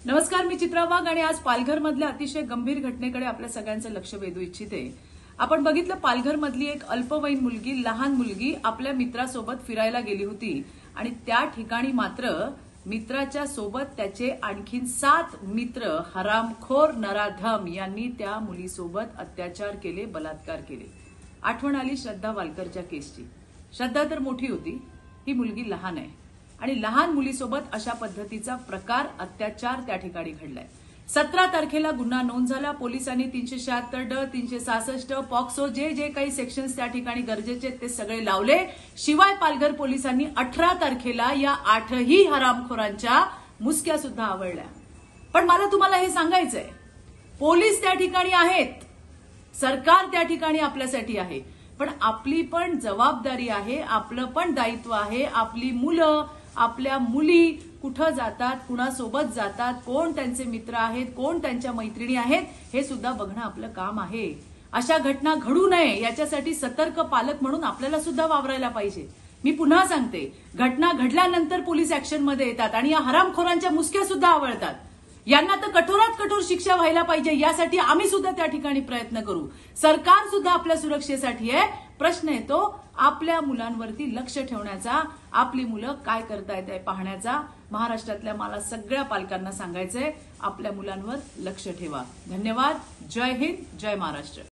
नमस्कार, मी चित्रा वाघ आणि आज पालघरमधल्या अतिशय गंभीर घटनेकडे आपल्या सगळ्यांचं लक्ष वेधू इच्छिते। आपण बघितलं, पालघरमधली एक अल्पवयीन मुलगी, लहान मुलगी आपल्या मित्रासोबत फिरायला गेली होती आणि त्या ठिकाणी मात्र मित्राच्या सोबत त्याचे आणखीन 7 मित्र हरामखोर नराधम यांनी त्या मुलीसोबत अत्याचार केले, बलात्कार केले। आठवण आली श्रद्धा वालकरच्या केसची। श्रद्धा तर मोठी होती, ही मुलगी लहान आहे आणि लहान मुलीसोबत अशा पद्धतीचा प्रकार, अत्याचार त्या ठिकाणी घडलाय। 17 तारखेला गुन्हा नोंद झाला। पोलिसांनी 376 366 पॉक्सो जे काही सेक्शन्स त्या ठिकाणी गरजेचे ते सगळे लावले। शिवाय पालघर पोलिसांनी 18 तारखेला या 8ही हरामखोरांच्या मुसक्या सुद्धा आवळल्या। पण मला तुम्हाला हे सांगायचंय, पोलीस त्या ठिकाणी आहेत, सरकार त्या ठिकाणी आपल्यासाठी आहे, पण आपली पण जबाबदारी आहे, आपलं पण दायित्व आहे। आपली मुलं, आपल्या मुली कुठं जातात, कुणासोबत जातात, कोण त्यांचे मित्र आहेत, कोण त्यांच्या मैत्रिणी आहेत, हे सुद्धा बघणं आपलं काम आहे। अशा घटना घडू नये याच्यासाठी सतर्क पालक म्हणून आपल्याला सुद्धा वावरायला पाहिजे। मी पुन्हा सांगते, घटना घडल्यानंतर पोलीस ऍक्शनमध्ये येतात आणि या हरामखोरांच्या मुसक्या सुद्धा आवळतात। यांना तर कठोरात कठोर शिक्षा व्हायला पाहिजे, यासाठी आम्ही सुद्धा त्या ठिकाणी प्रयत्न करू। सरकार सुद्धा आपल्या सुरक्षेसाठी आहे। प्रश्न येतो आपल्या मुलांवरती लक्ष ठेवण्याचा, आपली मुलं काय करतायत हे पाहण्याचा। महाराष्ट्रातल्या मला सगळ्या पालकांना सांगायचंय, आपल्या मुलांवर लक्ष ठेवा। धन्यवाद। जय हिंद, जय महाराष्ट्र।